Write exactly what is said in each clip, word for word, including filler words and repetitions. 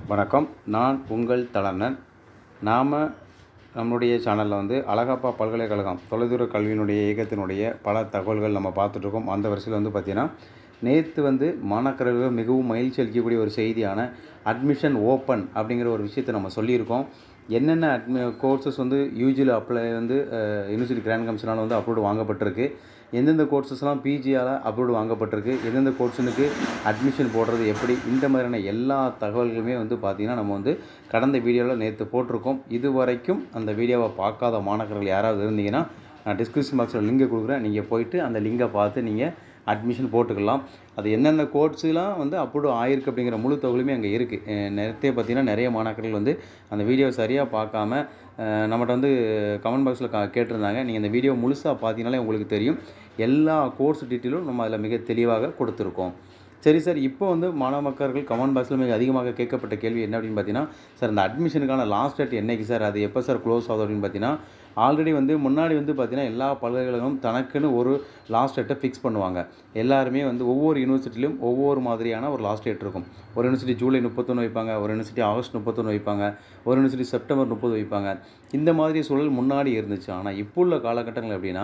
வணக்கம். நான் உங்கள் தலண்ணன். நாம் நம்மளுடைய சேனலில் வந்து அழகப்பா பல்கலைக்கழகம் தொலைதூர கல்வியினுடைய இயக்கத்தினுடைய பல தகவல்கள் நம்ம பார்த்துட்ருக்கோம். அந்த வரிசையில் வந்து பார்த்திங்கன்னா, நேற்று வந்து மாணாக்கர்கள் மிகவும் மகிழ்ச்சி அளிக்கக்கூடிய ஒரு செய்தியான அட்மிஷன் ஓப்பன் அப்படிங்கிற ஒரு விஷயத்தை நம்ம சொல்லியிருக்கோம். என்னென்ன அட்மி கோர்சஸ் வந்து யூஜியில் அப்ளை வந்து யூனிவர்சிட்டி கிராண்ட் கமிஷனால் வந்து அப்ரூவ் வாங்கப்பட்டிருக்கு, எந்தெந்த கோர்சஸ்லாம் பிஜியால் அப்ரூவ் வாங்கப்பட்டிருக்கு, எந்தெந்த கோர்ஸனுக்கு அட்மிஷன் போடுறது எப்படி, இந்த மாதிரியான எல்லா தகவல்களுமே வந்து பார்த்திங்கன்னா நம்ம வந்து கடந்த வீடியோவில் நேற்று போட்டிருக்கோம். இது வரைக்கும் அந்த வீடியோவை பார்க்காத மாணவர்கள் யாராவது இருந்தீங்கன்னா, நான் டிஸ்கிரிப்ஷன் பாக்ஸில் லிங்கை கொடுக்குறேன். நீங்கள் போய்ட்டு அந்த லிங்கை பார்த்து நீங்கள் அட்மிஷன் போட்டுக்கலாம். அது என்னென்ன கோர்ஸுலாம் வந்து அப்ரூவ் ஆயிருக்கு அப்படிங்கிற முழு தகவலுமே அங்கே இருக்குது. நேரத்தையே பார்த்திங்கன்னா நிறைய மாணவர்கள் வந்து அந்த வீடியோ சரியாக பார்க்காம நம்மகிட்ட வந்து கமெண்ட் பாக்ஸில் கா கேட்டிருந்தாங்க. நீங்கள் இந்த வீடியோ முழுசாக பார்த்தீங்கனாலே உங்களுக்கு தெரியும். எல்லா கோர்ஸ் டீட்டெயிலும் நம்ம அதில் மிக தெளிவாக கொடுத்துருக்கோம். சரி சார், இப்போ வந்து மாணவ மக்கள் கமெண்ட் பாக்ஸில் மிக அதிகமாக கேட்கப்பட்ட கேள்வி என்ன அப்படின்னு பார்த்தீங்கன்னா, சார் இந்த அட்மிஷனுக்கான லாஸ்ட் டேட் என்னைக்கு சார், அது எப்போ சார் க்ளோஸ் ஆகுது அப்படின்னு பார்த்தீங்கன்னா, ஆல்ரெடி வந்து முன்னாடி வந்து பார்த்திங்கன்னா எல்லா பல்கலைக்கழகமும் தனக்குன்னு ஒரு லாஸ்ட் டேட்டை ஃபிக்ஸ் பண்ணுவாங்க. எல்லாருமே வந்து ஒவ்வொரு யூனிவர்சிட்டிலையும் ஒவ்வொரு மாதிரியான ஒரு லாஸ்ட் டேட் இருக்கும். ஒரு யூனிவர்சிட்டி ஜூலை முப்பத்தொன்று வைப்பாங்க, ஒரு யூனிவர்சிட்டி ஆகஸ்ட் முப்பத்தொன்று வைப்பாங்க, ஒரு யூனிவர்சிட்டி செப்டம்பர் முப்பது வைப்பாங்க. இந்த மாதிரி சூழல் முன்னாடி இருந்துச்சு. ஆனால் இப்போ உள்ள காலகட்டங்கள் எப்படின்னா,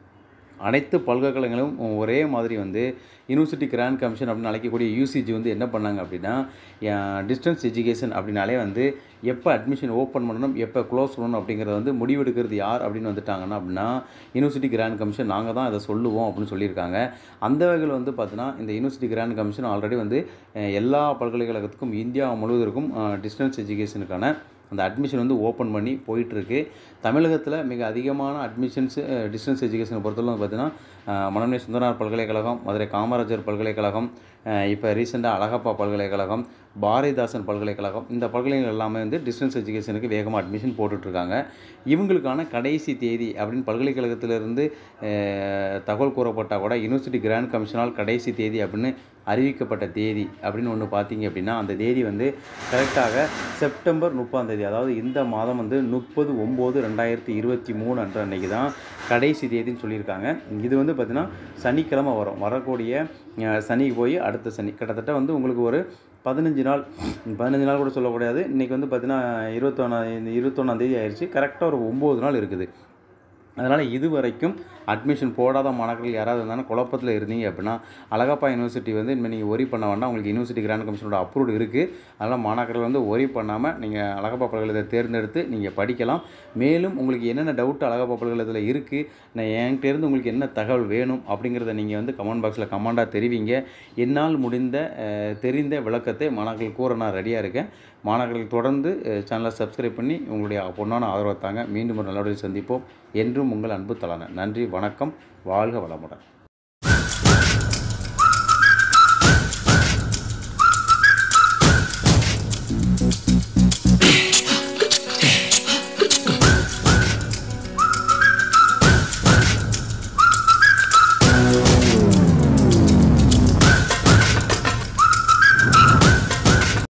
அனைத்து பல்கலைக்கழகங்களும் ஒரே மாதிரி வந்து யூனிவர்சிட்டி கிராண்ட் கமிஷன் அப்படின்னு அழைக்கக்கூடிய யூசிஜி வந்து என்ன பண்ணாங்க அப்படின்னா, டிஸ்டன்ஸ் எஜுகேஷன் அப்படின்னாலே வந்து எப்போ அட்மிஷன் ஓப்பன் பண்ணணும், எப்போ க்ளோஸ் பண்ணணும் அப்படிங்கிறத வந்து முடிவெடுக்கிறது யார் அப்படின்னு வந்துட்டாங்கன்னா அப்படின்னா, யூனிவர்சிட்டி கிராண்ட் கமிஷன் நாங்கள் தான் அதை சொல்லுவோம் அப்படின்னு சொல்லியிருக்காங்க. அந்த வகையில் வந்து பார்த்தீங்கன்னா, இந்த யூனிவர்சிட்டி கிராண்ட் கமிஷன் ஆல்ரெடி வந்து எல்லா பல்கலைக்கழகத்துக்கும் இந்தியா முழுவதற்கும் டிஸ்டன்ஸ் எஜுகேஷனுக்கான அந்த அட்மிஷன் வந்து ஓப்பன் பண்ணி போயிட்டுருக்கு. தமிழகத்தில் மிக அதிகமான அட்மிஷன்ஸு டிஸ்டன்ஸ் எஜுகேஷனை பொறுத்தவரை வந்து பார்த்திங்கன்னா, மனோன்மணி சுந்தரனார் பல்கலைக்கழகம், மதுரை காமராஜர் பல்கலைக்கழகம், இப்போ ரீசெண்டாக அழகப்பா பல்கலைக்கழகம், பாரதிதாசன் பல்கலைக்கழகம், இந்த பல்கலைக்கழகம் எல்லாமே வந்து டிஸ்டன்ஸ் எஜுகேஷனுக்கு வேகமாக அட்மிஷன் போட்டுட்ருக்காங்க. இவங்களுக்கான கடைசி தேதி அப்படின்னு பல்கலைக்கழகத்திலிருந்து தகவல் கூறப்பட்டால் கூட யூனிவர்சிட்டி கிராண்ட் கமிஷனால் கடைசி தேதி அப்படின்னு அறிவிக்கப்பட்ட தேதி அப்படின்னு ஒன்று பார்த்தீங்க அப்படின்னா, அந்த தேதி வந்து கரெக்டாக செப்டம்பர் முப்பதாம் தேதி, அதாவது இந்த மாதம் வந்து முப்பது ஒம்பது ரெண்டாயிரத்தி இருபத்தி மூணு அன்று அன்றைக்கி தான் கடைசி தேதின்னு சொல்லியிருக்காங்க. இது வந்து பார்த்திங்கன்னா சனிக்கிழமை வரும். வரக்கூடிய சனிக்கு போய் அடுத்த சனி கிட்டத்தட்ட வந்து உங்களுக்கு ஒரு பதினஞ்சு நாள் பதினஞ்சு நாள் கூட சொல்லக்கூடாது. இன்றைக்கி வந்து பார்த்திங்கன்னா இருபத்தொன்னா இருபத்தொன்னாந்தேதி ஆயிடுச்சு. கரெக்டாக ஒரு ஒம்பது நாள் இருக்குது. அதனால் இது வரைக்கும் அட்மிஷன் போடாத மாணவர்கள் யாராவது இருந்தாலும் குழப்பத்தில் இருந்தீங்க அப்படின்னா, அழகப்பா யூனிவர்சிட்டி வந்து இனிமேல் நீங்கள் ஒரி பண்ண வேண்டாம். உங்களுக்கு யூனிவர்சிட்டி கிராண்ட் கமிஷனோட அப்ரூவ்டு இருக்குது. அதனால் மாணவர்கள் வந்து ஒரி பண்ணாமல் நீங்கள் அழகப்பா பல்கலைக்கழகத்தை தேர்ந்தெடுத்து நீங்கள் படிக்கலாம். மேலும் உங்களுக்கு என்னென்ன டவுட் அழகப்பா பல்கலைக்கழகத்தில் இருக்குது, நான் என்கிட்டேருந்து உங்களுக்கு என்ன தகவல் வேணும் அப்படிங்கிறத நீங்கள் வந்து கமெண்ட் பாக்ஸில் கமெண்டாக தெரிவிங்க. என்னால் முடிந்த தெரிந்த விளக்கத்தை மாணவர்கள் கூற நான் ரெடியாக இருக்கேன். மாணவர்கள் தொடர்ந்து சேனலை சப்ஸ்கிரைப் பண்ணி உங்களுடைய பொன்னான ஆதரவை தாங்க. மீண்டும் ஒரு நல்ல சந்திப்போம். என்றும் உங்கள் அன்பு தலண்ணன். நன்றி, வணக்கம், வாழ்க வளமுடன்.